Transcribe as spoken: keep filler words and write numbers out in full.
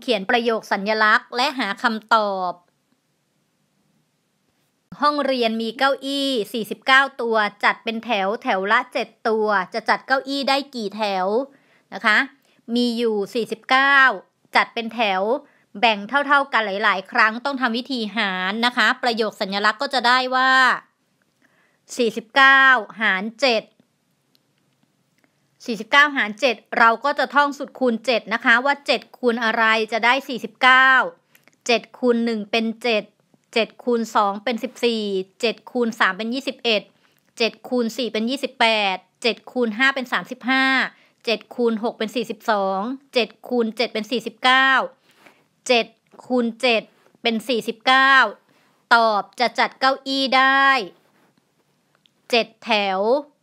ขียนประโยคสัญลักษณ์และหาคำตอบห้องเรียนมีเก้าอี้สี่สิบเก้าตัวจัดเป็นแถวแถวละเจ็ดตัวจะจัดเก้าอี้ได้กี่แถวนะคะมีอยู่สี่สิบเก้าจัดเป็นแถวแบ่งเท่าๆกันหลายๆครั้งต้องทำวิธีหารนะคะประโยคสัญลักษณ์ก็จะได้ว่าสี่สิบเก้าหารเจ็ดสี่สิบเก้าหารเจ็ดเราก็จะท่องสูตรคูณเจ็ดนะคะว่าเจ็ดคูณอะไรจะได้สี่สิบเก้า เจ็ดคูณหนึ่งเป็นเจ็ด เจ็ดคูณสองเป็นสิบสี่ เจ็ดคูณสามเป็นยี่สิบเอ็ด เจ็ดคูณสี่เป็นยี่สิบแปด เจ็ดคูณห้าเป็นสามสิบห้า เจ็ดคูณหกเป็นสี่สิบสอง เจ็ดคูณเจ็ดเป็นสี่สิบเก้า เจ็ดคูณเจ็ดเป็นสี่สิบเก้าตอบจะจัดเก้าอี้ได้เจ็ดแถว